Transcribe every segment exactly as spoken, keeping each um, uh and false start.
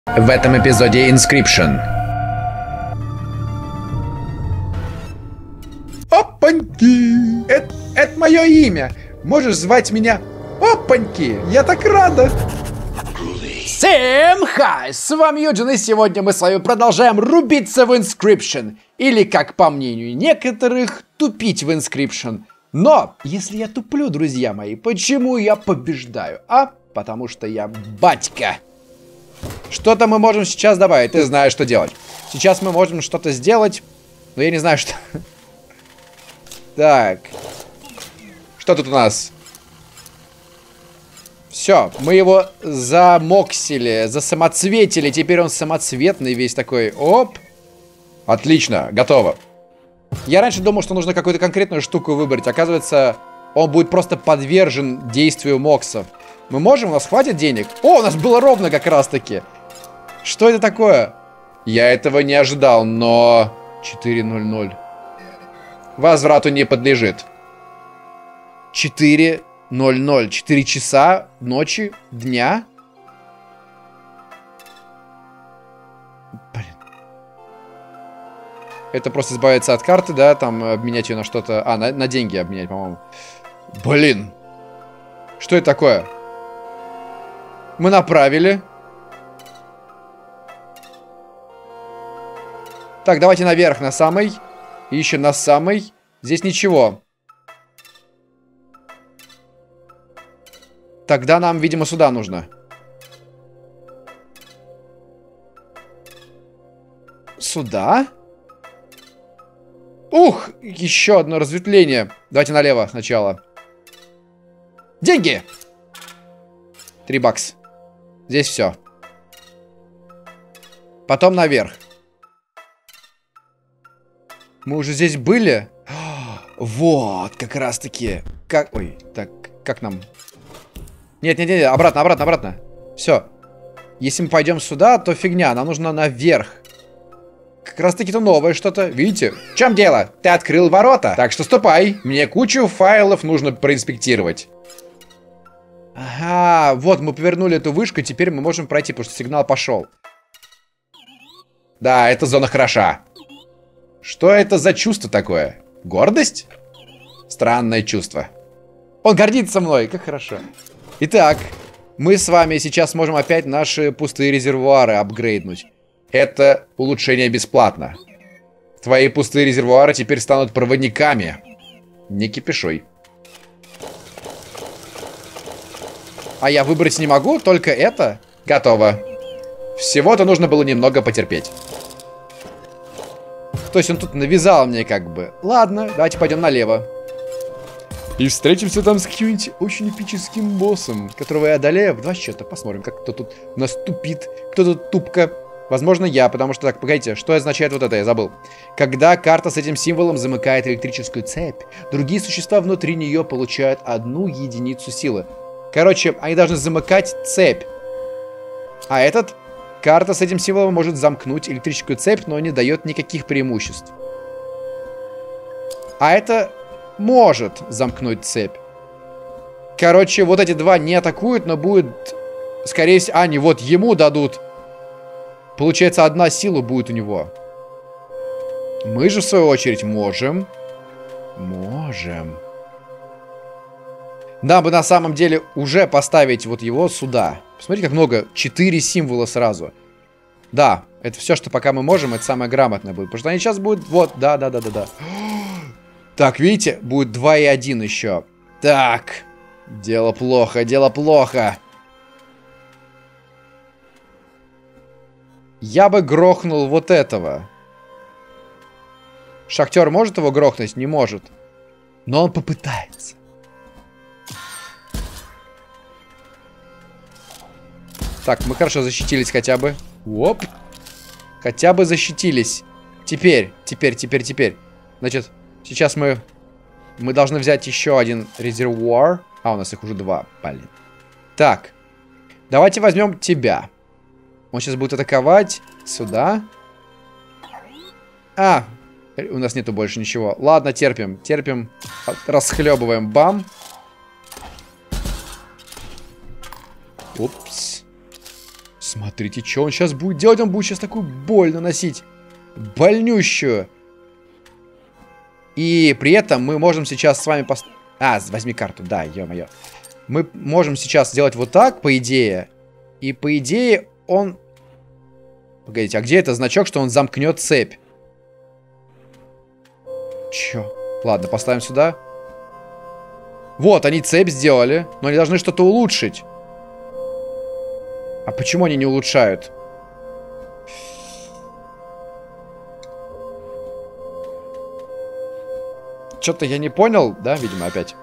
В этом эпизоде Inscription. Опаньки! Это, это мое имя. Можешь звать меня Опаньки. Я так рада. Всем хай! С вами Юджин, и сегодня мы с вами продолжаем рубиться в Inscription. Или, как по мнению некоторых, тупить в Inscription. Но, если я туплю, друзья мои, почему я побеждаю? А? Потому что я батька. Что-то мы можем сейчас добавить. Ты знаешь, что делать. Сейчас мы можем что-то сделать, но я не знаю, что... Так. Что тут у нас? Все, мы его замоксили, засамоцветили. Теперь он самоцветный весь такой. Оп. Отлично, готово. Я раньше думал, что нужно какую-то конкретную штуку выбрать. Оказывается, он будет просто подвержен действию моксов. Мы можем? У нас хватит денег? О, у нас было ровно как раз-таки. Что это такое? Я этого не ожидал, но... четыре ноль ноль. Возврату не подлежит. четыре ноль ноль. четыре часа ночи, дня. Блин. Это просто избавиться от карты, да? Там обменять ее на что-то... А, на, на деньги обменять, по-моему. Блин. Что это такое? Мы направили. Так, давайте наверх, на самый. И еще на самый. Здесь ничего. Тогда нам, видимо, сюда нужно. Сюда? Ух, еще одно разветвление. Давайте налево сначала. Деньги! Три бакса. Здесь все. Потом наверх. Мы уже здесь были? Вот, как раз таки. Как... Ой, так, как нам? Нет, нет, нет, обратно, обратно, обратно. Все. Если мы пойдем сюда, то фигня. Нам нужно наверх. Как раз таки-то новое что-то. Видите? В чем дело? Ты открыл ворота. Так что ступай. Мне кучу файлов нужно проинспектировать. Ага, вот мы повернули эту вышку, теперь мы можем пройти, потому что сигнал пошел. Да, эта зона хороша. Что это за чувство такое? Гордость? Странное чувство. Он гордится мной, как хорошо. Итак, мы с вами сейчас можем опять наши пустые резервуары апгрейднуть. Это улучшение бесплатно. Твои пустые резервуары теперь станут проводниками. Не кипишуй. А я выбрать не могу, только это. Готово. Всего-то нужно было немного потерпеть. То есть он тут навязал мне как бы. Ладно, давайте пойдем налево. И встретимся там с каким-нибудь очень эпическим боссом, которого я одолею в два счета. Посмотрим, как кто тут у нас тупит. Кто тут тупка. Возможно, я, потому что... Так, погодите, что означает вот это? Я забыл. Когда карта с этим символом замыкает электрическую цепь, другие существа внутри нее получают одну единицу силы. Короче, они должны замыкать цепь. А этот, карта с этим символом может замкнуть электрическую цепь, но не дает никаких преимуществ. А это может замкнуть цепь. Короче, вот эти два не атакуют, но будет, скорее всего, они вот ему дадут. Получается, одна сила будет у него. Мы же, в свою очередь, можем. Можем. Нам бы на самом деле уже поставить вот его сюда. Посмотрите, как много. Четыре символа сразу. Да, это все, что пока мы можем. Это самое грамотное будет. Потому что они сейчас будут... Вот, да, да, да, да, да. Так, видите? Будет два и один еще. Так. Дело плохо, дело плохо. Я бы грохнул вот этого. Шахтер может его грохнуть? Не может. Но он попытается. Так, мы хорошо защитились хотя бы. Оп. Хотя бы защитились. Теперь, теперь, теперь, теперь. Значит, сейчас мы... Мы должны взять еще один резервуар. А, у нас их уже два. Блин. Так. Давайте возьмем тебя. Он сейчас будет атаковать. Сюда. А, у нас нету больше ничего. Ладно, терпим. Терпим. Расхлебываем. Бам. Упс. Смотрите, что он сейчас будет делать. Он будет сейчас такую боль наносить. Больнющую. И при этом мы можем сейчас с вами... Пост... А, возьми карту. Да, ё-моё. Мы можем сейчас сделать вот так, по идее. И по идее он... Погодите, а где это значок, что он замкнет цепь? Чё? Ладно, поставим сюда. Вот, они цепь сделали. Но они должны что-то улучшить. А почему они не улучшают? Что-то я не понял, да, видимо, опять.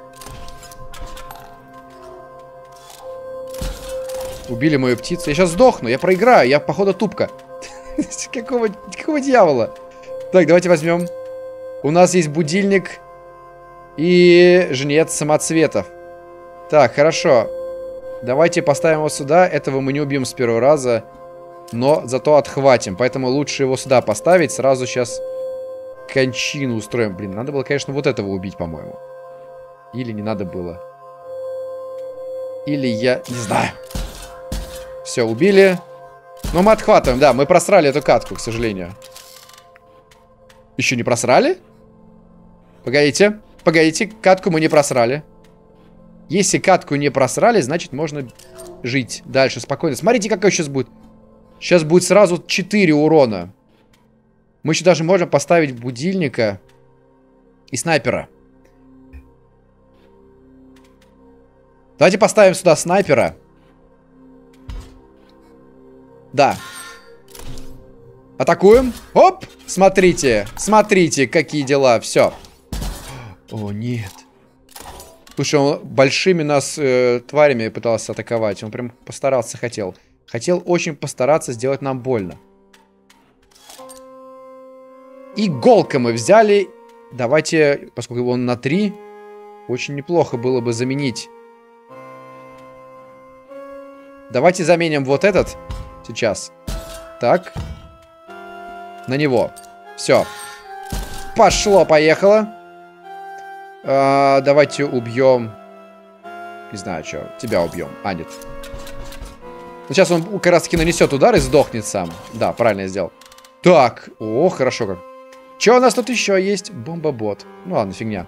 Убили мою птицу. Я сейчас сдохну, я проиграю, я, походу, тупка. Какого, какого дьявола? Так, давайте возьмем. У нас есть будильник и жнец самоцветов. Так, хорошо. Давайте поставим его сюда. Этого мы не убьем с первого раза. Но зато отхватим. Поэтому лучше его сюда поставить. Сразу сейчас кончину устроим. Блин, надо было, конечно, вот этого убить, по-моему. Или не надо было. Или я... Не знаю. Все, убили. Но мы отхватываем. Да, мы просрали эту катку, к сожалению. Еще не просрали? Погодите. Погодите, катку мы не просрали. Если катку не просрали, значит можно жить дальше спокойно. Смотрите, какой сейчас будет. Сейчас будет сразу четыре урона. Мы еще даже можем поставить будильника и снайпера. Давайте поставим сюда снайпера. Да. Атакуем. Оп! Смотрите, смотрите, какие дела. Все. О, нет. Слушай, он большими нас э, тварями пытался атаковать. Он прям постарался, хотел. Хотел очень постараться сделать нам больно. Иголка мы взяли. Давайте, поскольку он на три, очень неплохо было бы заменить. Давайте заменим вот этот сейчас. Так. На него. Все. Пошло, поехало. А, давайте убьем. Не знаю, что. Тебя убьем. А, нет. Ну, сейчас он как раз таки нанесет удар и сдохнет сам. Да, правильно я сделал. Так. О, хорошо как. Что у нас тут еще есть? Бомба-бот. Ну ладно, фигня.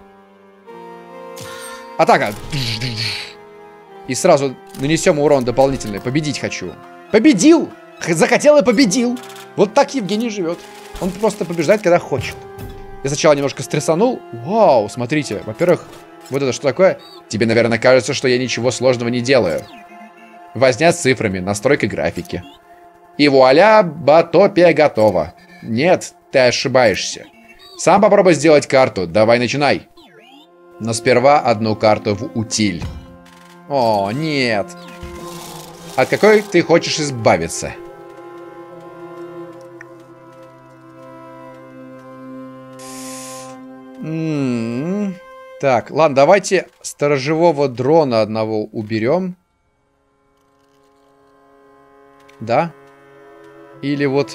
Атака. И сразу нанесем урон дополнительный. Победить хочу. Победил! Захотел и победил. Вот так Евгений живет. Он просто побеждает, когда хочет. Я сначала немножко стрессанул. Вау, смотрите. Во-первых, вот это что такое? Тебе, наверное, кажется, что я ничего сложного не делаю. Возня с цифрами, настройка графики. И вуаля, батопия готова. Нет, ты ошибаешься. Сам попробуй сделать карту. Давай, начинай. Но сперва одну карту в утиль. О, нет. От какой ты хочешь избавиться? М-м-м. Так, ладно, давайте сторожевого дрона одного уберем. Да? Или вот...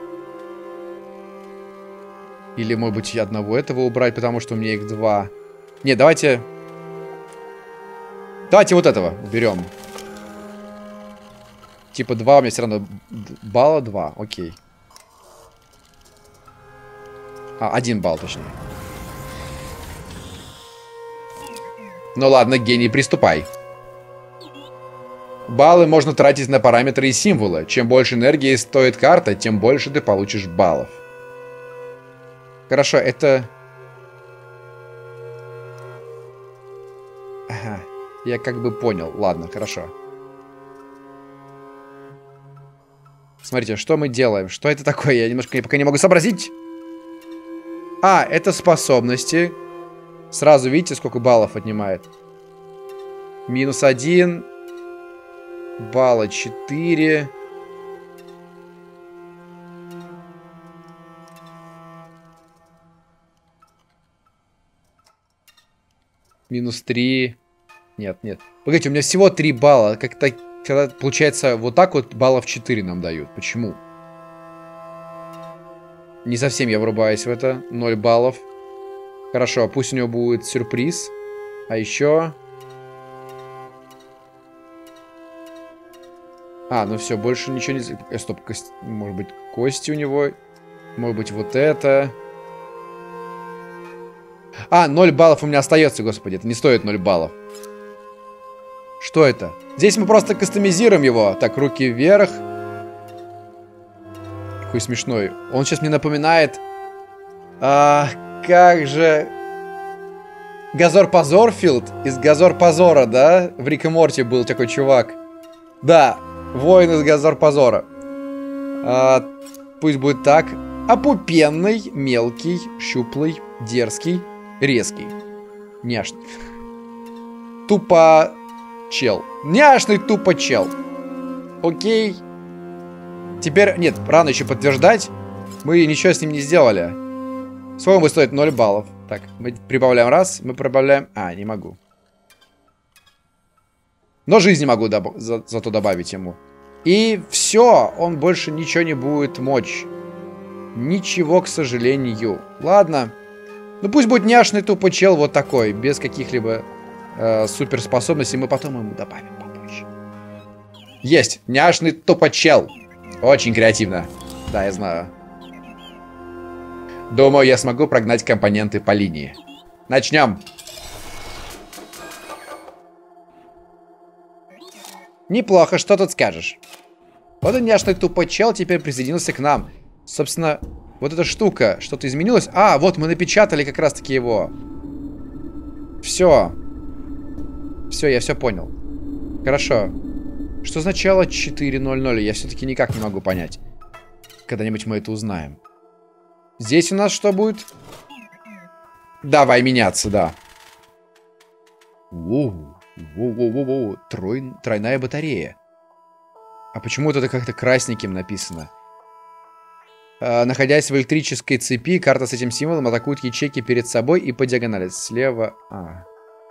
Или, может быть, одного этого убрать, потому что у меня их два. Не, давайте... Давайте вот этого уберем. Типа два, у меня все равно балла два, окей. А, один балл, точнее. Ну ладно, гений, приступай. Баллы можно тратить на параметры и символы. Чем больше энергии стоит карта, тем больше ты получишь баллов. Хорошо, это... Ага, я как бы понял. Ладно, хорошо. Смотрите, что мы делаем? Что это такое? Я немножко пока не могу сообразить. А, это способности. Сразу видите, сколько баллов отнимает. Минус один. Балла четыре. Минус три. Нет, нет. Погодите, у меня всего три балла. Как-то, когда получается вот так вот, баллов четыре нам дают. Почему? Не совсем я врубаюсь в это. ноль баллов. Хорошо, пусть у него будет сюрприз. А еще... А, ну все, больше ничего не... Э, стоп, кость... может быть, кости у него. Может быть, вот это. А, ноль баллов у меня остается, господи. Это не стоит ноль баллов. Что это? Здесь мы просто кастомизируем его. Так, руки вверх. Какой смешной. Он сейчас мне напоминает... А, как же... Газор Позорфилд из Газор Позора, да? В Рик и Морти был такой чувак. Да, воин из Газор Позора. А, пусть будет так. Опупенный, мелкий, щуплый, дерзкий, резкий. Няшный. Тупо чел. Няшный тупо чел. Окей. Теперь, нет, рано еще подтверждать. Мы ничего с ним не сделали. Сколько будет стоить? ноль баллов. Так, мы прибавляем раз, мы прибавляем... А, не могу. Но жизни могу доб... за... зато добавить ему. И все, он больше ничего не будет мочь. Ничего, к сожалению. Ладно. Ну пусть будет няшный тупо чел вот такой, без каких-либо э, суперспособностей. Мы потом ему добавим попозже. Есть, няшный тупо чел. Очень креативно. Да, я знаю. Думаю, я смогу прогнать компоненты по линии. Начнем. Неплохо, что тут скажешь? Вот и няшный тупо чел теперь присоединился к нам. Собственно, вот эта штука, что-то изменилось. А, вот мы напечатали как раз-таки его. Все. Все, я все понял. Хорошо. Что означало четыре ноль ноль? Я все-таки никак не могу понять. Когда-нибудь мы это узнаем. Здесь у нас что будет? Давай меняться, да. Воу. Воу-воу-воу-воу. Трой... Тройная батарея. А почему это как-то красненьким написано? А, находясь в электрической цепи, карта с этим символом атакует ячейки перед собой и по диагонали. Слева... А.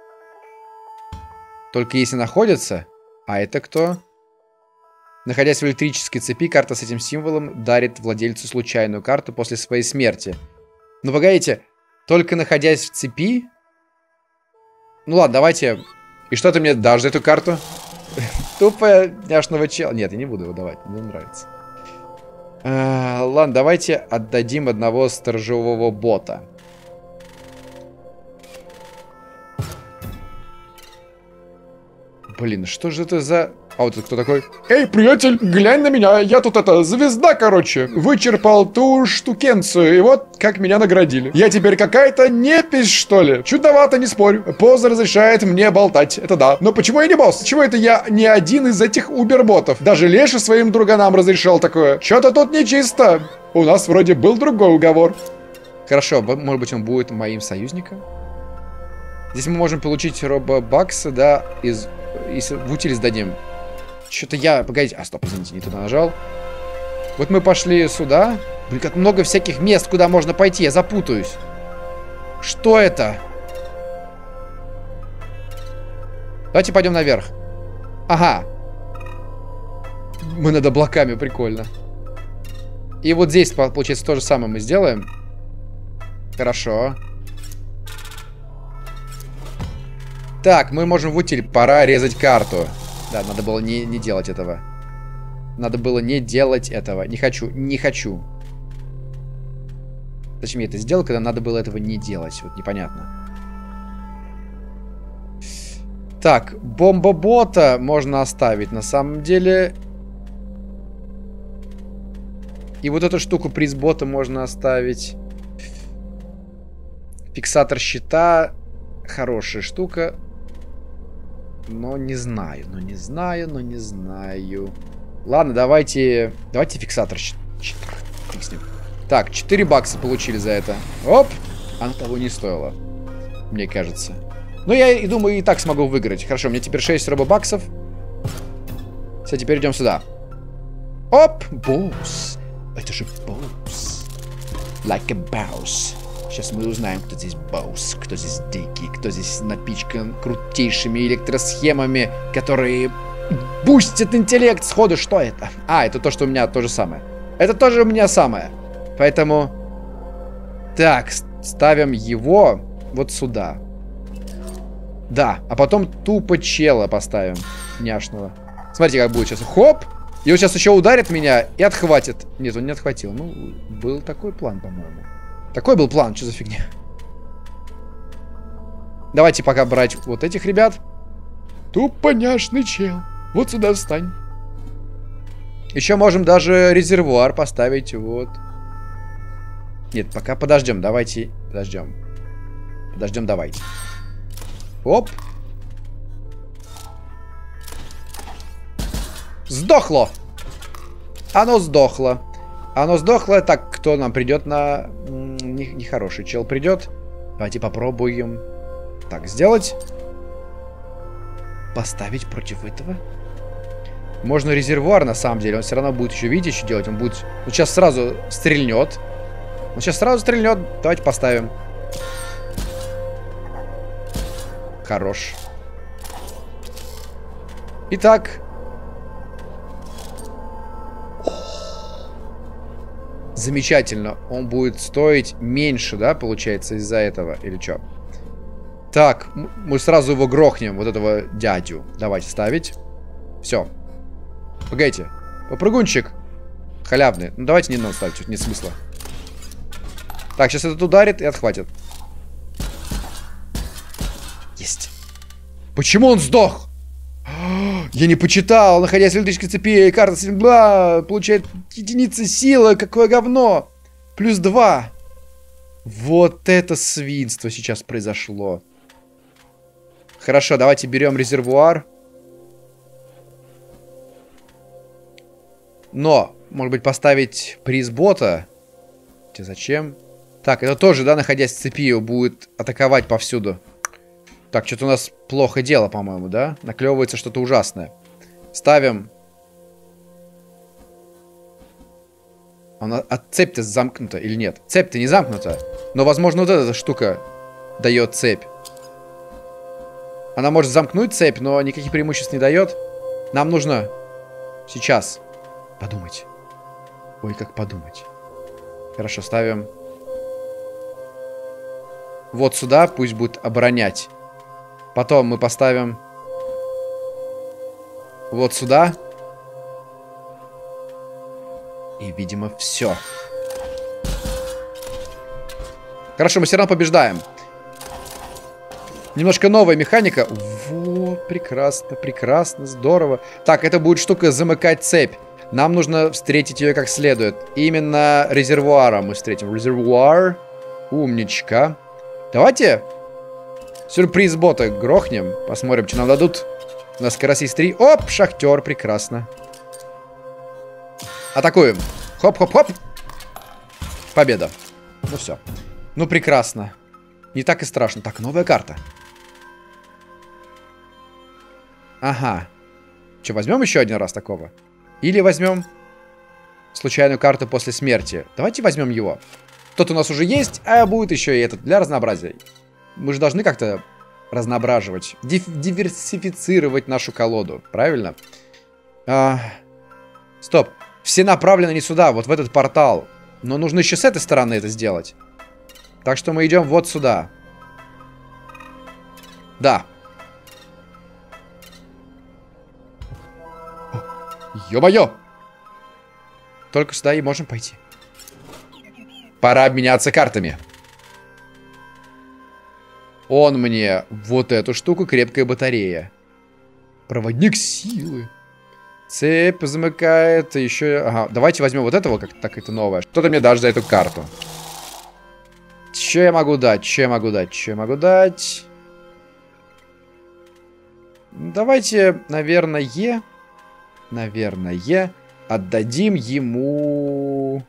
Только если находится... А это кто? Находясь в электрической цепи, карта с этим символом дарит владельцу случайную карту после своей смерти. Ну, погодите, только находясь в цепи? Ну ладно, давайте... И что ты мне дашь за эту карту? Тупая няшного чела. Нет, я не буду его давать, мне нравится. А, ладно, давайте отдадим одного сторожевого бота. Блин, что же это за... А вот это кто такой? Эй, приятель, глянь на меня, я тут это, звезда, короче. Вычерпал ту штукенцию, и вот как меня наградили. Я теперь какая-то непись, что ли? Чудновато, не спорю. Поза разрешает мне болтать, это да. Но почему я не босс? Чего это я не один из этих уберботов? Даже Леша своим друганам разрешал такое. Что-то тут нечисто. У нас вроде был другой уговор. Хорошо, может быть он будет моим союзником? Здесь мы можем получить робобаксы, да, из... Если в утиль сдадим. Что-то я... Погодите. А, стоп, извините, не туда нажал. Вот мы пошли сюда. Блин, как много всяких мест, куда можно пойти. Я запутаюсь. Что это? Давайте пойдем наверх. Ага. Мы над облаками, прикольно. И вот здесь, получается, то же самое мы сделаем. Хорошо. Так, мы можем в утиль. Пора резать карту. Да, надо было не, не делать этого. Надо было не делать этого. Не хочу, не хочу. Зачем я это сделал, когда надо было этого не делать? Вот непонятно. Так, бомбобота можно оставить. На самом деле... И вот эту штуку призбота можно оставить. Фиксатор щита. Хорошая штука. Но не знаю, но не знаю, но не знаю. Ладно, давайте... Давайте фиксатор щита. Фиг с ним. Так, четыре бакса получили за это. Оп! Оно того не стоило. Мне кажется. Ну, я и думаю, и так смогу выиграть. Хорошо, у меня теперь шесть робобаксов. Все, теперь идем сюда. Оп! Боус. Это же боус. Like a boss. Сейчас мы узнаем, кто здесь босс, кто здесь дикий, кто здесь напичкан крутейшими электросхемами, которые бустят интеллект сходу. Что это? А, это то, что у меня то же самое. Это тоже у меня самое. Поэтому... Так, ставим его вот сюда. Да, а потом тупо чела поставим. Няшного. Смотрите, как будет сейчас. Хоп! И он сейчас еще ударит меня и отхватит. Нет, он не отхватил. Ну, был такой план, по-моему. Такой был план, что за фигня? Давайте пока брать вот этих ребят. Тупоняшный чел. Вот сюда встань. Еще можем даже резервуар поставить. Вот. Нет, пока подождем. Давайте подождем. Подождем, давайте. Оп. Сдохло. Оно сдохло. Оно сдохло. Так, кто нам придет на... Нехороший чел придет. Давайте попробуем. Так, сделать. Поставить против этого. Можно резервуар, на самом деле. Он все равно будет еще, видите, еще делать. Он будет... Он сейчас сразу стрельнет. Он сейчас сразу стрельнет. Давайте поставим. Хорош. Итак. Замечательно. Он будет стоить меньше, да, получается, из-за этого? Или что? Так, мы сразу его грохнем, вот этого дядю. Давайте ставить. Все. Погодите. Попрыгунчик. Халявный. Ну, давайте не надо ставить, тут нет смысла. Так, сейчас этот ударит и отхватит. Есть. Почему он сдох? Я не почитал. Находясь в электрической цепи, карта бла, получает единицы силы. Какое говно. Плюс два. Вот это свинство сейчас произошло. Хорошо, давайте берем резервуар. Но, может быть, поставить приз бота. Зачем? Так, это тоже, да, находясь в цепи, будет атаковать повсюду. Так, что-то у нас плохо дело, по-моему, да? Наклевывается что-то ужасное. Ставим. Она, а цепь-то замкнута или нет? Цепь-то не замкнута. Но, возможно, вот эта штука дает цепь. Она может замкнуть цепь, но никаких преимуществ не дает. Нам нужно сейчас подумать. Ой, как подумать. Хорошо, ставим. Вот сюда, пусть будет оборонять. Потом мы поставим вот сюда. И, видимо, все. Хорошо, мы все равно побеждаем. Немножко новая механика. Вот, прекрасно, прекрасно, здорово. Так, это будет штука замыкать цепь. Нам нужно встретить ее как следует. Именно резервуаром мы встретим. Резервуар. Умничка. Давайте сюрприз бота грохнем. Посмотрим, что нам дадут. У нас скорость есть три. Оп, шахтер, прекрасно. Атакуем. Хоп-хоп-хоп. Победа. Ну все. Ну прекрасно. Не так и страшно. Так, новая карта. Ага. Что, возьмем еще один раз такого? Или возьмем случайную карту после смерти. Давайте возьмем его. Тот у нас уже есть, а будет еще и этот для разнообразия. Мы же должны как-то разноображивать, див диверсифицировать нашу колоду. Правильно? А... Стоп. Все направлены не сюда, вот в этот портал. Но нужно еще с этой стороны это сделать. Так что мы идем вот сюда. Да. Ё-моё! Только сюда и можем пойти. Пора обменяться картами. Он мне вот эту штуку, крепкая батарея. Проводник силы. Цепь замыкает, еще... Ага, давайте возьмем вот этого, как так это новое. Что-то мне дашь за эту карту. Че я могу дать? Че я могу дать? Че я могу дать? Давайте, наверное... Наверное, отдадим ему...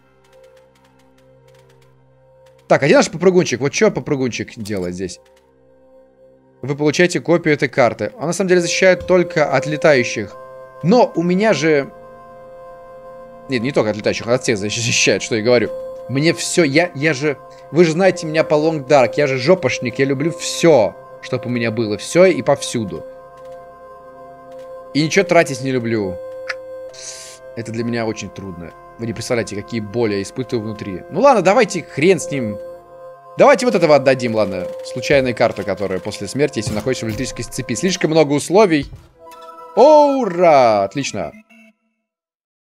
Так, один наш попрыгунчик. Вот что попрыгунчик делает здесь? Вы получаете копию этой карты. Он на самом деле защищает только от летающих. Но у меня же... Нет, не только от летающих, а от всех защищает, что я говорю. Мне все... Я, я же... Вы же знаете меня по Long Dark. Я же жопошник. Я люблю все, чтобы у меня было. Все и повсюду. И ничего тратить не люблю. Это для меня очень трудно. Вы не представляете, какие боли я испытываю внутри. Ну ладно, давайте хрен с ним. Давайте вот этого отдадим, ладно. Случайная карта, которая после смерти, если находишься в электрической цепи. Слишком много условий. О, ура! Отлично.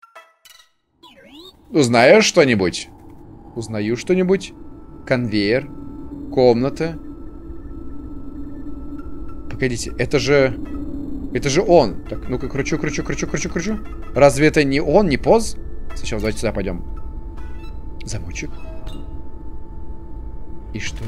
Узнаешь что-нибудь? Узнаю что-нибудь. Конвейер. Комната. Погодите, это же... Это же он. Так, ну-ка, кручу, кручу, кручу, кручу, кручу. Разве это не он, не поз? Сначала давайте сюда пойдем. Замочек. И что?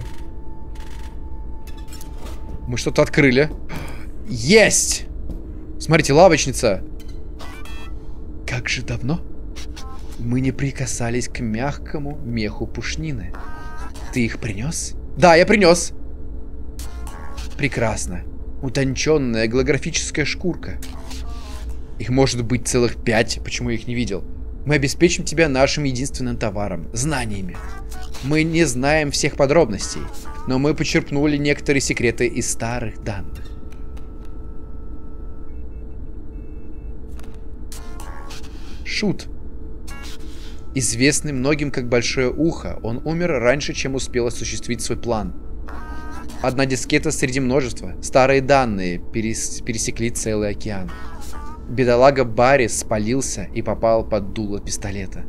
Мы что-то открыли. Есть! Смотрите, лавочница. Как же давно мы не прикасались к мягкому меху пушнины. Ты их принес? Да, я принес. Прекрасно. Утонченная голографическая шкурка. Их может быть целых пять. Почему я их не видел? Мы обеспечим тебя нашим единственным товаром. Знаниями. Мы не знаем всех подробностей, но мы почерпнули некоторые секреты из старых данных. Шут. Известный многим как Большое Ухо, он умер раньше, чем успел осуществить свой план. Одна дискета среди множества. Старые данные перес... пересекли целый океан. Бедолага Барри спалился и попал под дуло пистолета.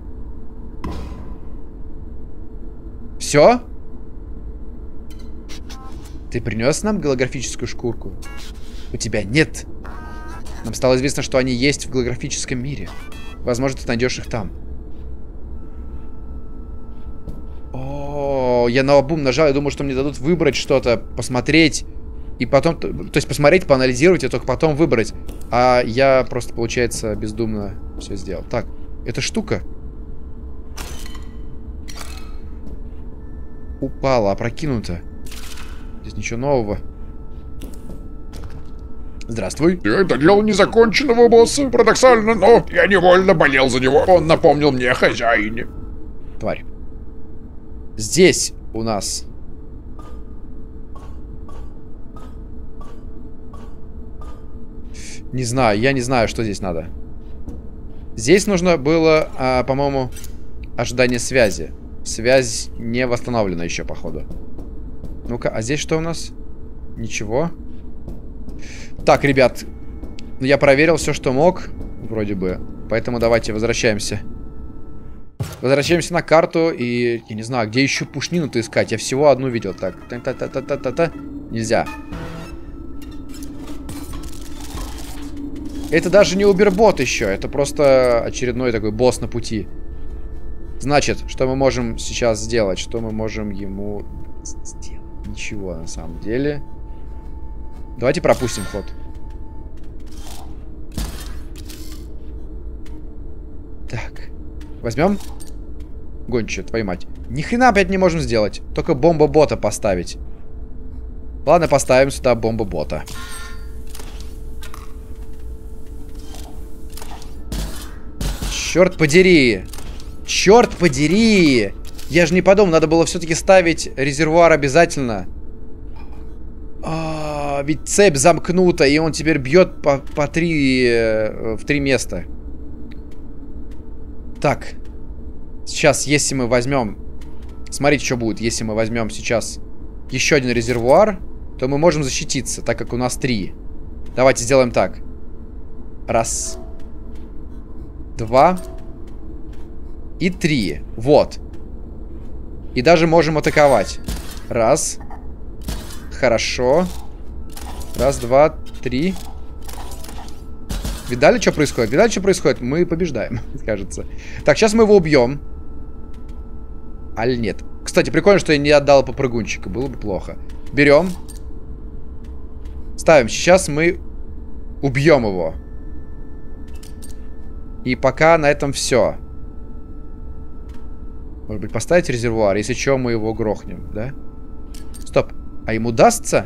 Все? Ты принес нам голографическую шкурку? У тебя нет. Нам стало известно, что они есть в голографическом мире. Возможно, ты найдешь их там. О, я наобум нажал, я думал, что мне дадут выбрать что-то, посмотреть. И потом, то есть посмотреть, поанализировать, и только потом выбрать. А я просто, получается, бездумно все сделал. Так, эта штука упала, опрокинута. Здесь ничего нового. Здравствуй. Это дело незаконченного босса. Парадоксально, но я невольно болел за него. Он напомнил мне о хозяине. Тварь. Здесь у нас... Не знаю, я не знаю, что здесь надо. Здесь нужно было, а, по-моему, ожидание связи. Связь не восстановлена еще, походу. Ну-ка, а здесь что у нас? Ничего. Так, ребят, я проверил все, что мог, вроде бы. Поэтому давайте возвращаемся. Возвращаемся на карту и... Я не знаю, где еще пушнину-то искать. Я всего одну видел. Так, та-та-та-та-та-та. Нельзя. Это даже не убербот еще. Это просто очередной такой босс на пути. Значит, что мы можем сейчас сделать? Что мы можем ему сделать? Ничего, на самом деле. Давайте пропустим ход. Так. Возьмем. Гончую, твою мать. Ни хрена опять не можем сделать. Только бомба-бота поставить. Ладно, поставим сюда бомба-бота. Черт подери. Черт подери. Я же не подумал, надо было все-таки ставить резервуар обязательно. А, ведь цепь замкнута, и он теперь бьет по, по три, э, в три места. Так. Сейчас, если мы возьмем... Смотрите, что будет, если мы возьмем сейчас еще один резервуар, то мы можем защититься, так как у нас три. Давайте сделаем так. Раз. Два. И три. Вот. И даже можем атаковать. Раз. Хорошо. Раз, два, три. Видали, что происходит? Видали, что происходит? Мы побеждаем, кажется. Так, сейчас мы его убьем. Аль нет. Кстати, прикольно, что я не отдал попрыгунчика. Было бы плохо. Берем. Ставим. Сейчас мы убьем его. И пока на этом все. Может быть, поставить резервуар? Если что, мы его грохнем, да? Стоп. А ему дастся?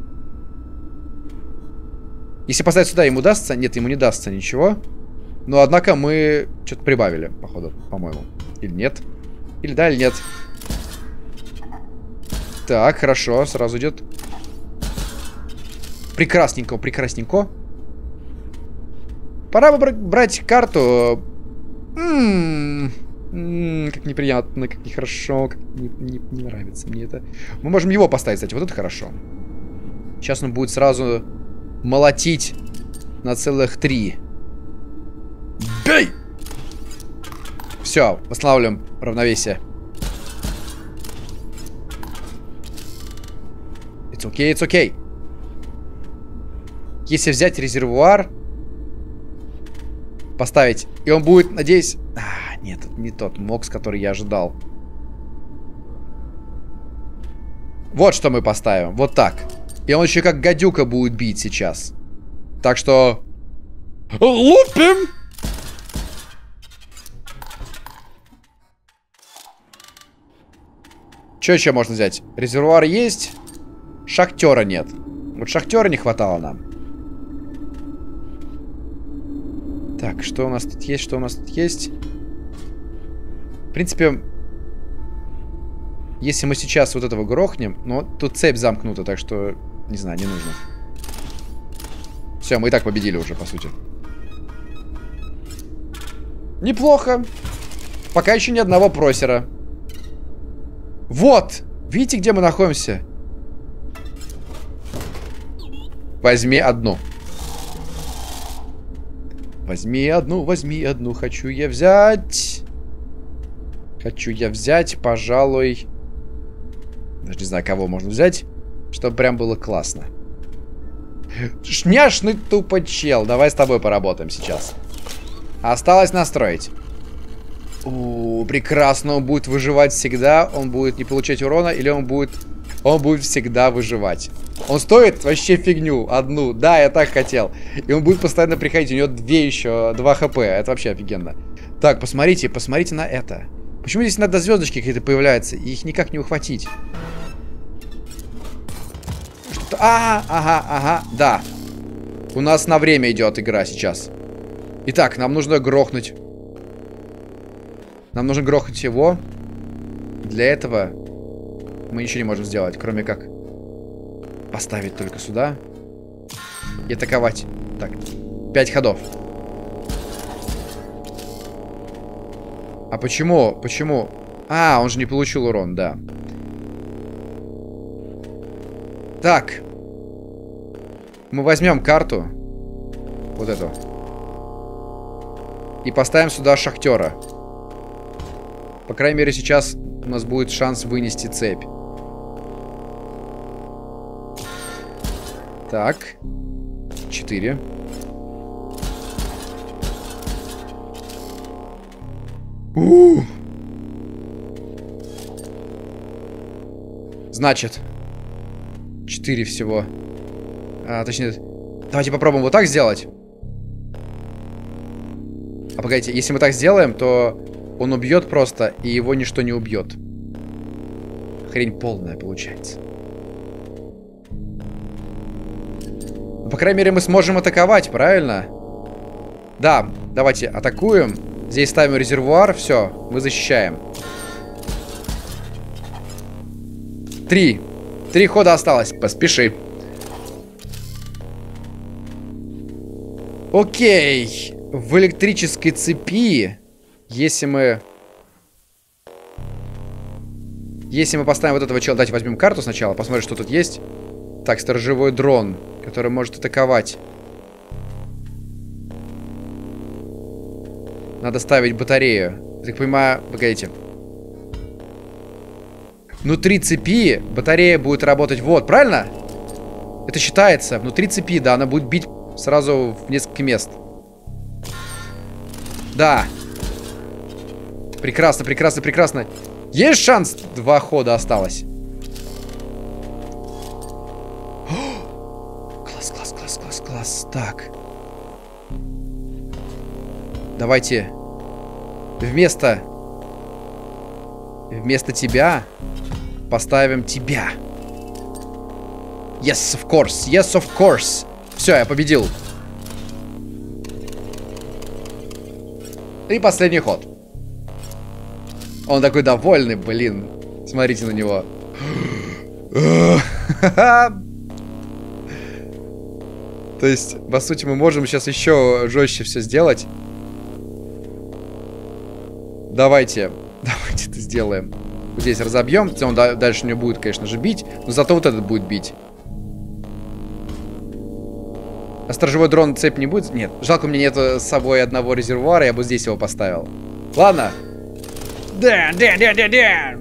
Если поставить сюда, ему дастся? Нет, ему не дастся ничего. Но, однако, мы что-то прибавили, походу, по-моему. Или нет? Или да, или нет. Так, хорошо, сразу идет. Прекрасненько, прекрасненько. Пора бы брать карту. М-м-м, м-м, как неприятно, как нехорошо, как не, не, не нравится мне это. Мы можем его поставить, кстати, вот это хорошо. Сейчас он будет сразу молотить на целых три. Бей! Все, восстанавливаем равновесие. It's okay, it's okay. Если взять резервуар, поставить, и он будет, надеюсь... А, нет, это не тот мокс, который я ожидал. Вот что мы поставим. Вот так. И он еще как гадюка будет бить сейчас. Так что... Лупим! Что еще можно взять? Резервуар есть. Шахтера нет. Вот шахтера не хватало нам. Так, что у нас тут есть? Что у нас тут есть? В принципе... Если мы сейчас вот этого грохнем... Но тут цепь замкнута, так что... Не знаю, не нужно. Все, мы и так победили уже, по сути. Неплохо. Пока еще ни одного просера. Вот! Видите, где мы находимся? Возьми одну. Возьми одну, возьми одну. Хочу я взять. Хочу я взять, пожалуй... Даже не знаю, кого можно взять, чтобы прям было классно. Шняшный тупо чел. Давай с тобой поработаем сейчас. Осталось настроить. У, прекрасно. Он будет выживать всегда. Он будет не получать урона. Или он будет... Он будет всегда выживать. Он стоит вообще фигню. Одну. Да, я так хотел. И он будет постоянно приходить. У него две еще. Два хп. Это вообще офигенно. Так, посмотрите. Посмотрите на это. Почему здесь иногда звездочки какие-то появляются? И их никак не ухватить. Что-то... А, ага, ага. Да. У нас на время идет игра сейчас. Итак, нам нужно грохнуть. Нам нужно грохнуть его. Для этого мы ничего не можем сделать, кроме как поставить только сюда и атаковать. Так, пять ходов. А почему? Почему? А, он же не получил урон, да. Так. Мы возьмем карту. Вот эту. И поставим сюда шахтера. По крайней мере, сейчас у нас будет шанс вынести цепь. Так. Четыре. У-у-у. Значит, четыре всего. А, точнее, давайте попробуем вот так сделать. А погодите, если мы так сделаем, то он убьет просто, и его ничто не убьет. Хрень полная получается. Ну, по крайней мере, мы сможем атаковать, правильно? Да, давайте атакуем. Здесь ставим резервуар, все, мы защищаем. Три. Три хода осталось. Поспеши. Окей. В электрической цепи, если мы... Если мы поставим вот этого чела... Давайте возьмем карту сначала, посмотрим, что тут есть. Так, сторожевой дрон, который может атаковать. Надо ставить батарею. Я так понимаю... Погодите. Внутри цепи батарея будет работать. Вот, правильно? Это считается. Внутри цепи, да, она будет бить сразу в несколько мест. Да. Прекрасно, прекрасно, прекрасно. Есть шанс? Два хода осталось. Класс, класс, класс, класс, класс. Так. Давайте вместо Вместо тебя поставим тебя. Yes, of course. Yes, of course. Все, я победил. И последний ход. Он такой довольный, блин. Смотрите на него. То есть, по сути, мы можем сейчас еще жестче все сделать. Давайте. Давайте это сделаем. Вот здесь разобьем. Он дальше не будет, конечно же, бить. Но зато вот этот будет бить. А сторожевой дрон цепь не будет? Нет. Жалко, у меня нет с собой одного резервуара. Я бы здесь его поставил. Ладно. Да, да, да, да, да.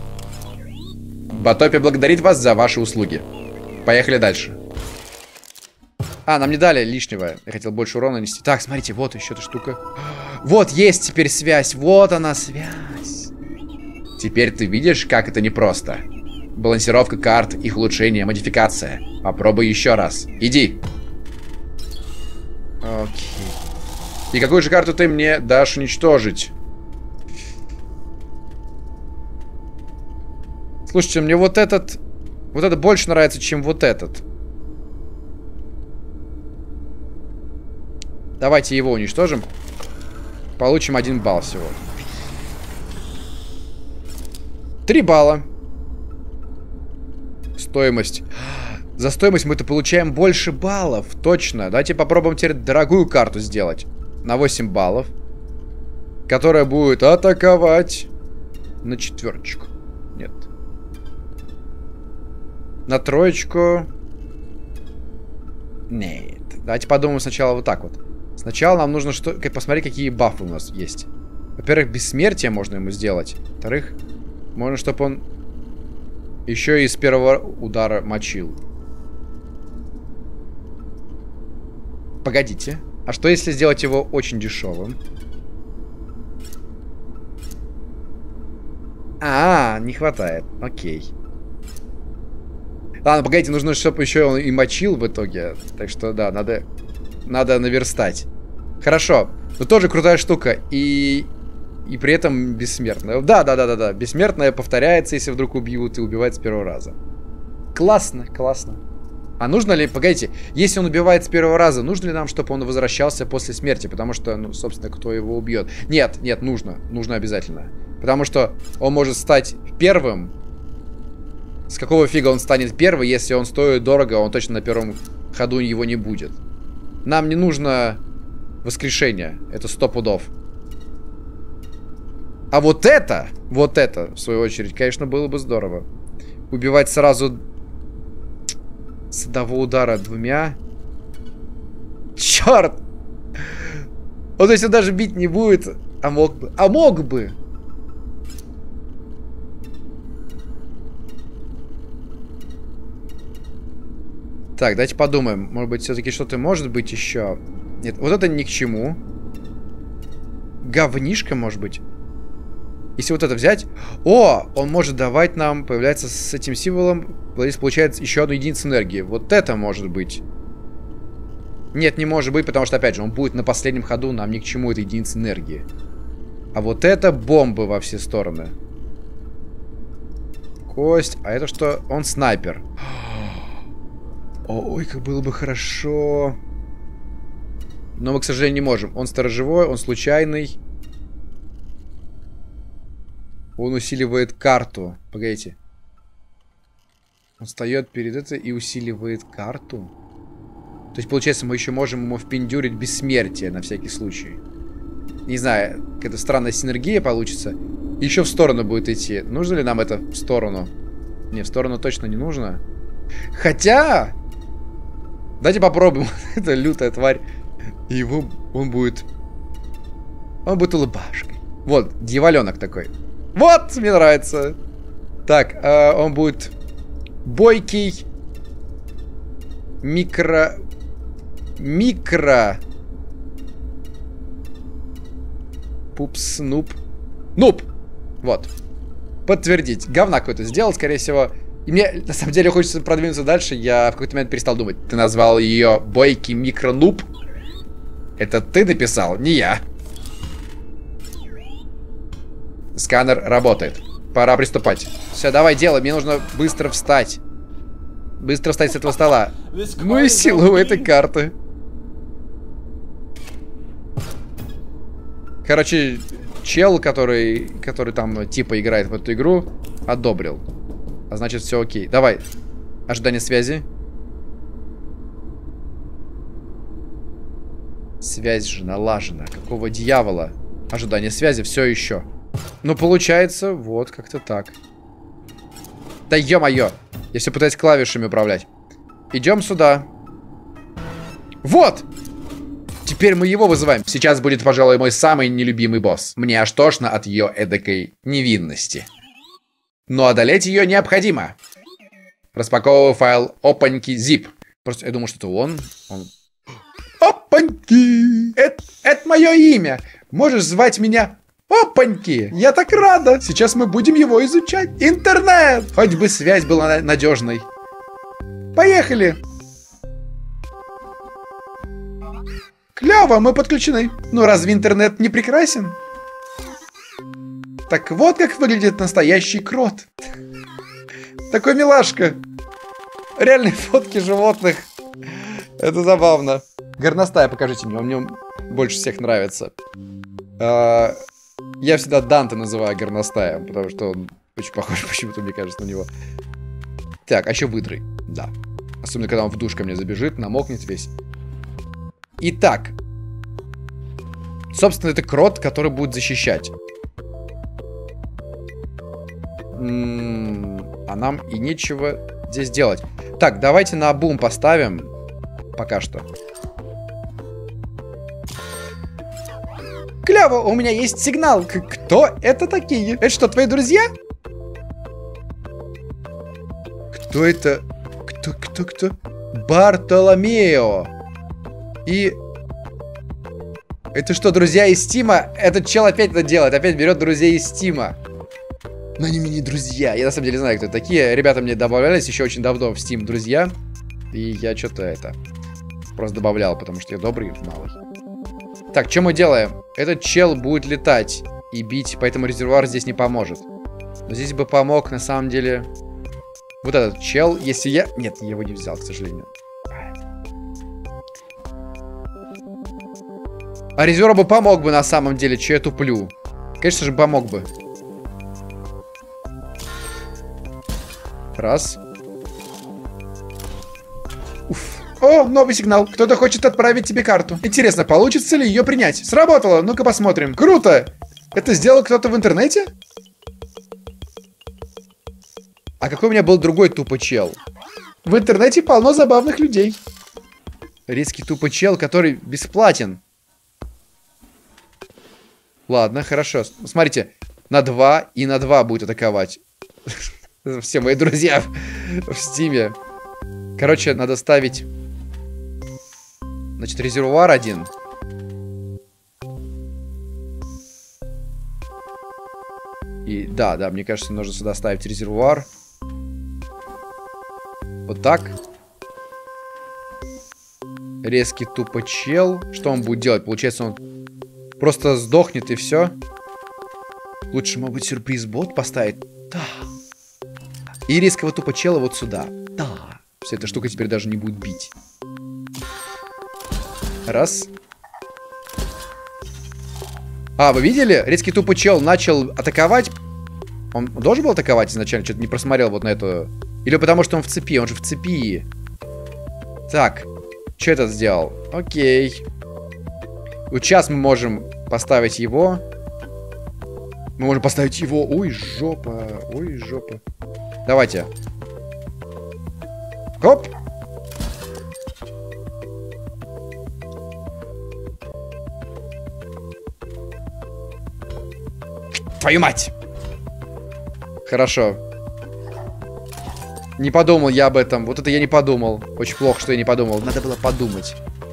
Батопи благодарит вас за ваши услуги. Поехали дальше. А, нам не дали лишнего. Я хотел больше урона нести. Так, смотрите, вот еще эта штука. Вот есть теперь связь. Вот она, связь. Теперь ты видишь, как это непросто. Балансировка карт, их улучшение, модификация. Попробуй еще раз. Иди. Окей. И какую же карту ты мне дашь уничтожить? Слушайте, мне вот этот... Вот этот больше нравится, чем вот этот. Давайте его уничтожим. Получим один балл всего. Три балла. Стоимость. За стоимость мы-то получаем больше баллов. Точно. Давайте попробуем теперь дорогую карту сделать. На восемь баллов. Которая будет атаковать на четверочку. Нет. На троечку. Нет. Давайте подумаем сначала вот так вот. Сначала нам нужно что... посмотреть, какие бафы у нас есть. Во-первых, бессмертие можно ему сделать. Во-вторых, можно, чтобы он еще и с первого удара мочил. Погодите. А что если сделать его очень дешевым? А, не хватает. Окей. Ладно, погодите, нужно, чтобы еще он и мочил в итоге. Так что, да, надо... Надо наверстать. Хорошо. Но тоже крутая штука. И... И при этом бессмертная. Да, да, да, да, да. Бессмертная повторяется, если вдруг убьют, и убивает с первого раза. Классно, классно. А нужно ли, погодите, если он убивает с первого раза, нужно ли нам, чтобы он возвращался после смерти? Потому что, ну, собственно, кто его убьет? Нет, нет, нужно. Нужно обязательно. Потому что он может стать первым. С какого фига он станет первым, если он стоит дорого, он точно на первом ходу его не будет. Нам не нужно воскрешение. Это сто пудов. А вот это, вот это, в свою очередь, конечно, было бы здорово. Убивать сразу с одного удара двумя. Черт! Вот если он даже бить не будет, а мог бы. А мог бы! Так, давайте подумаем. Может быть, все-таки что-то может быть еще. Нет, вот это ни к чему. Говнишко, может быть. Если вот это взять... О! Он может давать нам... Появляется с этим символом... Получается еще одну единицу энергии. Вот это может быть. Нет, не может быть, потому что, опять же, он будет на последнем ходу. Нам ни к чему эта единица энергии. А вот это бомбы во все стороны. Кость. А это что? Он снайпер. Ой, как было бы хорошо. Но мы, к сожалению, не можем. Он сторожевой, он случайный. Он усиливает карту. Погодите. Он встает перед этой и усиливает карту. То есть, получается, мы еще можем ему впендюрить бессмертие на всякий случай. Не знаю, какая-то странная синергия получится. Еще в сторону будет идти. Нужно ли нам это в сторону? Не, в сторону точно не нужно. Хотя... Давайте попробуем. Это лютая тварь. И его... Он будет... Он будет улыбашкой. Вот, дьяволенок такой. Вот, мне нравится. Так, э, он будет... Бойкий. Микро... Микро... Пупс, нуб. Нуб! Вот. Подтвердить. Говна какой-то сделал, скорее всего... И мне, на самом деле, хочется продвинуться дальше. Я в какой-то момент перестал думать. Ты назвал ее бойкий микронуб? Это ты написал, не я. Сканер работает. Пора приступать. Все, давай, делай. Мне нужно быстро встать. Быстро встать с этого стола. Ну и силу этой карты. Короче, чел, который, который там типа играет в эту игру, одобрил. А значит, все окей. Давай. Ожидание связи. Связь же налажена. Какого дьявола? Ожидание связи все еще. Ну, получается, вот как-то так. Да ё-моё. Я все пытаюсь клавишами управлять. Идем сюда. Вот! теперь мы его вызываем. Сейчас будет, пожалуй, мой самый нелюбимый босс. Мне аж тошно от ее эдакой невинности. Но одолеть ее необходимо. Распаковываю файл опаньки zip. Просто я думал, что это он. он... Опаньки! Это, это мое имя. Можешь звать меня Опаньки. Я так рада. Сейчас мы будем его изучать. Интернет! Хоть бы связь была надежной. Поехали. Клево, мы подключены. Ну разве интернет не прекрасен? Так вот как выглядит настоящий крот. Такой милашка. Реальные фотки животных. Это забавно. Горностая покажите мне, он мне больше всех нравится. А, я всегда Данте называю горностаем, потому что он очень похож почему-то, мне кажется, на него. Так, а еще выдрой. Да. Особенно, когда он в душ ко мне забежит, намокнет весь. Итак. Собственно, это крот, который будет защищать. М-м, а нам и нечего здесь делать. Так, давайте на бум поставим. Пока что. Клево, у меня есть сигнал. К кто это такие? Это что, твои друзья? Кто это? Кто, кто, кто? Бартоломео. И... Это что, друзья из Стима? Этот чел опять это делает. Опять берет друзей из Стима. Но они мне не друзья. Я на самом деле знаю, кто такие. Ребята мне добавлялись еще очень давно в Steam друзья. И я что-то это... Просто добавлял, потому что я добрый малый. Так, что мы делаем? Этот чел будет летать и бить, поэтому резервуар здесь не поможет. Но здесь бы помог, на самом деле... Вот этот чел, если я... Нет, я его не взял, к сожалению. А резервуар бы помог бы, на самом деле, че я туплю. Конечно же, помог бы. Раз. Уф. О, новый сигнал. Кто-то хочет отправить тебе карту. Интересно, получится ли ее принять? Сработало. Ну-ка посмотрим. Круто. Это сделал кто-то в интернете? А какой у меня был другой тупо чел? В интернете полно забавных людей. Редкий тупо чел, который бесплатен. Ладно, хорошо. Смотрите, на два и на два будет атаковать. Все мои друзья в Стиме. Короче, надо ставить... Значит, резервуар один. И да, да, мне кажется, нужно сюда ставить резервуар. Вот так. Резкий тупо чел. Что он будет делать? Получается, он просто сдохнет и все. Лучше, может быть, сюрприз-бот поставить. Да. И резкого тупо чела вот сюда. Да. Вся эта штука теперь даже не будет бить. Раз. А, вы видели? Резкий тупо чел начал атаковать. Он должен был атаковать изначально? Что-то не просмотрел вот на эту. Или потому что он в цепи? Он же в цепи. Так. Что этот сделал? Окей. Вот сейчас мы можем поставить его. Мы можем поставить его. Ой, жопа. Ой, жопа. Давайте. Хоп. Твою мать. Хорошо. Не подумал я об этом. Вот это я не подумал. Очень плохо, что я не подумал. Надо было подумать.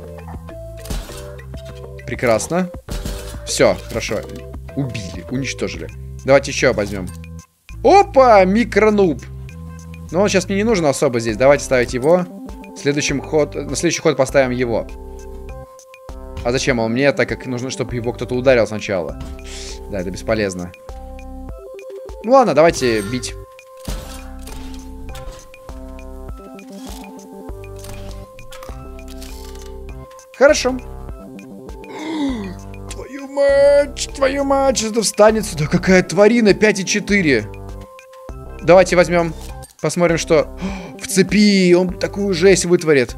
Прекрасно. Все, хорошо. Убили, уничтожили. Давайте еще возьмем. Опа, микронуб. Но он сейчас мне не нужен особо здесь. Давайте ставить его. Следующим ход, на следующий ход поставим его. А зачем он мне? Так как нужно, чтобы его кто-то ударил сначала. Да, это бесполезно. Ну ладно, давайте бить. Хорошо. Твою мать, твою мать, что-то встанет сюда. Какая тварина, пять и четыре. Давайте возьмем, посмотрим, что... В цепи, он такую жесть вытворит.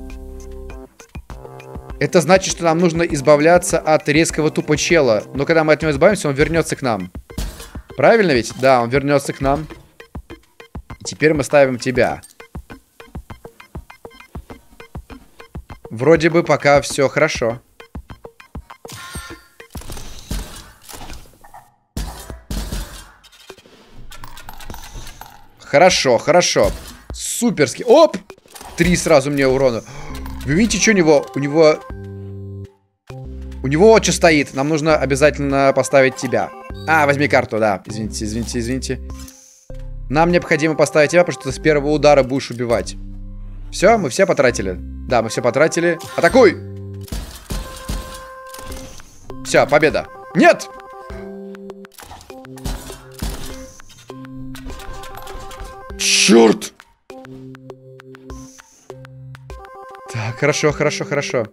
Это значит, что нам нужно избавляться от резкого тупо чела. Но когда мы от него избавимся, он вернется к нам. Правильно ведь? Да, он вернется к нам. И теперь мы ставим тебя. Вроде бы пока все хорошо. Хорошо, хорошо. Суперски. Оп! Три сразу мне урона. Вы видите, что у него? У него... У него отче стоит. Нам нужно обязательно поставить тебя. А, возьми карту, да. Извините, извините, извините. Нам необходимо поставить тебя, потому что ты с первого удара будешь убивать. Все, мы все потратили. Да, мы все потратили. Атакуй! Все, победа. Нет! Черт! Так, хорошо, хорошо, хорошо.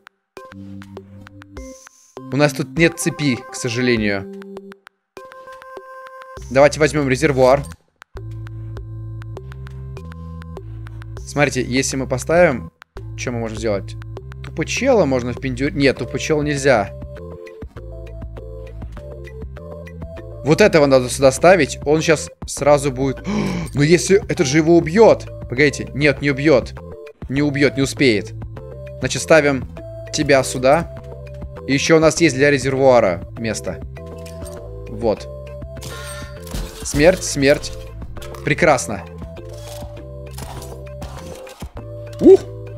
У нас тут нет цепи, к сожалению. Давайте возьмем резервуар. Смотрите, если мы поставим... Что мы можем сделать? Тупочела можно впендюрить? Нет, тупочела нельзя. Вот этого надо сюда ставить. Он сейчас сразу будет... Но если... Это же его убьет. Погодите. Нет, не убьет. Не убьет, не успеет. Значит, ставим тебя сюда. И еще у нас есть для резервуара место. Вот. Смерть, смерть. Прекрасно. Ух!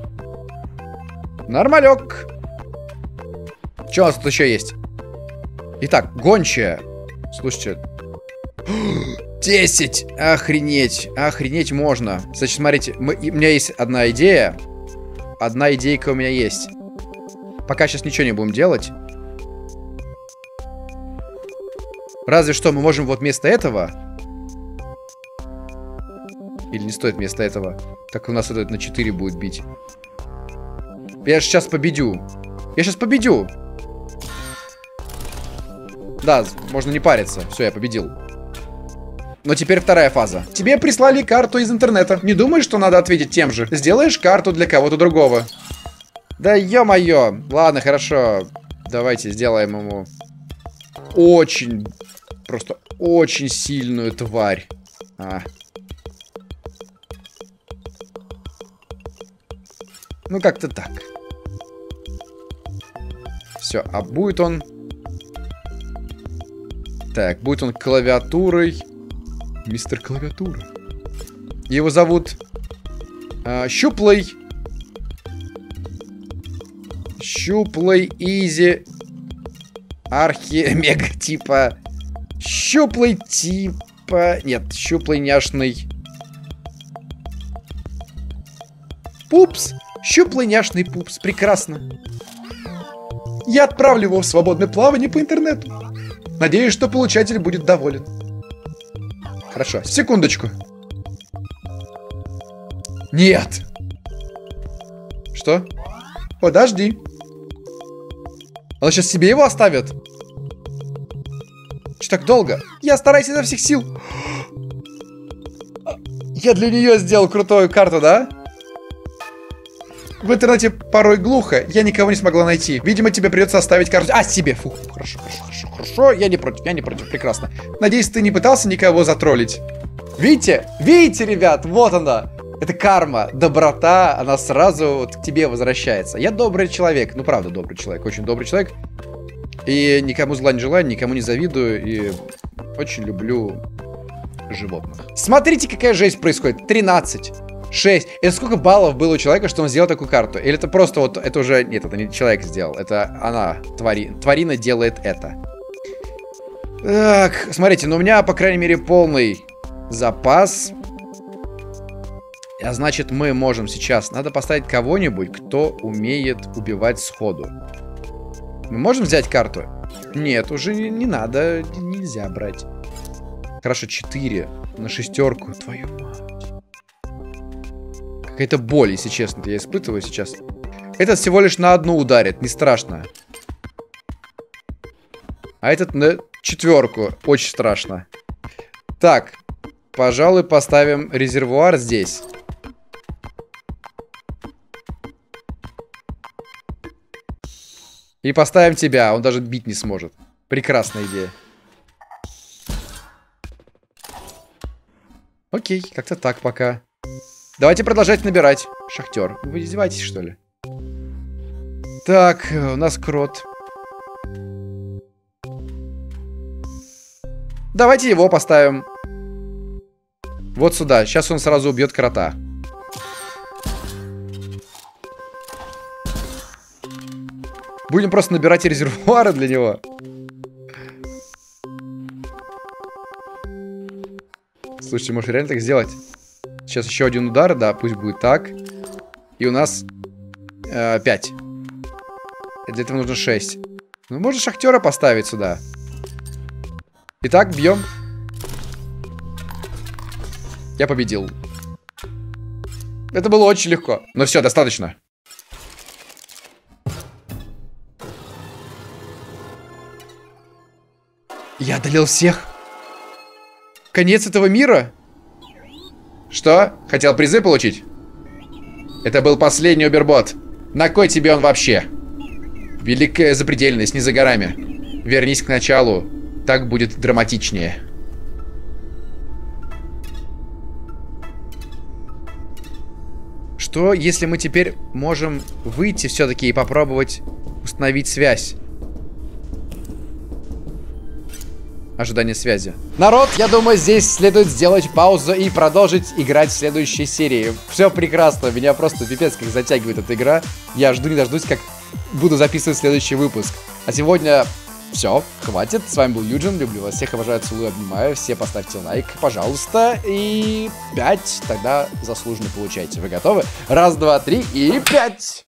Нормалек. Что у нас тут еще есть? Итак, гончая. Слушайте. десять! Охренеть. Охренеть можно. Значит, смотрите. Мы, у меня есть одна идея. Одна идейка у меня есть. Пока сейчас ничего не будем делать. Разве что мы можем вот вместо этого... Или не стоит вместо этого? Так у нас вот это на четыре будет бить. Я же сейчас победю. Я сейчас победю. Да, можно не париться. Все, я победил. Но теперь вторая фаза. Тебе прислали карту из интернета. Не думаешь, что надо ответить тем же? Сделаешь карту для кого-то другого. Да ё-моё. Ладно, хорошо. Давайте сделаем ему очень, просто очень сильную тварь. А. Ну, как-то так. Все, а будет он... Так, будет он клавиатурой. Мистер Клавиатура. Его зовут... Э, Щуплый. Щуплый, изи. Архи, мега, типа... Щуплый, типа... Нет, щуплый, няшный. Пупс. Щуплый, няшный пупс. Прекрасно. Я отправлю его в свободное плавание по интернету. Надеюсь, что получатель будет доволен. Хорошо, секундочку. Нет. Что? Подожди. Он сейчас себе его оставит? Что так долго? Я стараюсь изо всех сил. Я для нее сделал крутую карту, да? В интернете порой глухо, я никого не смогла найти. Видимо, тебе придется оставить карту. А, себе, фу, хорошо, хорошо, хорошо, хорошо, я не против, я не против, прекрасно. Надеюсь, ты не пытался никого затроллить. Видите, видите, ребят, вот она. Это карма, доброта, она сразу вот к тебе возвращается. Я добрый человек, ну правда добрый человек, очень добрый человек. И никому зла не желаю, никому не завидую, и очень люблю животных. Смотрите, какая жесть происходит, тринадцать. шесть. Это сколько баллов было у человека, что он сделал такую карту? Или это просто вот, это уже, нет, это не человек сделал, это она, твари, тварина делает это. Так, смотрите, ну у меня, по крайней мере, полный запас. А значит, мы можем сейчас, надо поставить кого-нибудь, кто умеет убивать сходу. Мы можем взять карту? Нет, уже не, не надо, нельзя брать. Хорошо, четыре на шестерку, твою мать. Какая-то боль, если честно, я испытываю сейчас. Этот всего лишь на одну ударит, не страшно. А этот на четверку, очень страшно. Так, пожалуй, поставим резервуар здесь. И поставим тебя, он даже бить не сможет. Прекрасная идея. Окей, как-то так пока. Давайте продолжать набирать. Шахтер. Вы издеваетесь, что ли? Так, у нас крот. Давайте его поставим. Вот сюда. Сейчас он сразу убьет крота. Будем просто набирать резервуары для него. Слушайте, может реально так сделать? Сейчас еще один удар, да, пусть будет так. И у нас э, пять. Для этого нужно шесть. Ну, можно шахтера поставить сюда. Итак, бьем. Я победил. Это было очень легко. Но все, достаточно. Я одолел всех. Конец этого мира? Что? Хотел призы получить? Это был последний Убербот. На кой тебе он вообще? Великая запредельность не за горами. Вернись к началу. Так будет драматичнее. Что, если мы теперь можем выйти все-таки и попробовать установить связь? Ожидание связи. Народ, я думаю, здесь следует сделать паузу и продолжить играть в следующей серии. Все прекрасно, меня просто пипец как затягивает эта игра. Я жду не дождусь, как буду записывать следующий выпуск. А сегодня все, хватит. С вами был Юджин, люблю вас всех, обожаю, целую, обнимаю. Все поставьте лайк, пожалуйста. И пять тогда заслуженно получайте. Вы готовы? Раз, два, три и пять!